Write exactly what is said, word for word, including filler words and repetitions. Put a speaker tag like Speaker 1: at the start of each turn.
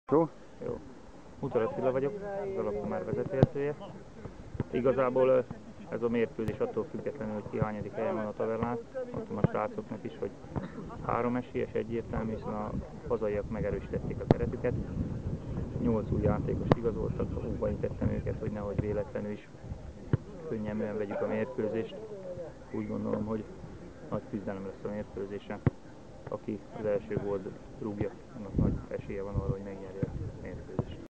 Speaker 1: Jó?
Speaker 2: Jó. Mutor Attila vagyok, az Alapomár vezetőedzője. Igazából ez a mérkőzés attól függetlenül, hogy ki hányadik helyen van a tabellán, mondtam a srácoknak is, hogy három esélyes egyértelmű, hiszen a hazaiak megerősítették a keretüket. Nyolc új játékost igazoltak, óvaintettem őket, hogy nehogy véletlenül is könnyelműen vegyük a mérkőzést. Úgy gondolom, hogy nagy küzdelem lesz a mérkőzésen. Aki az első gólt rúgja, annak nagy esélye van arra, hogy megnyerje a mérkőzést.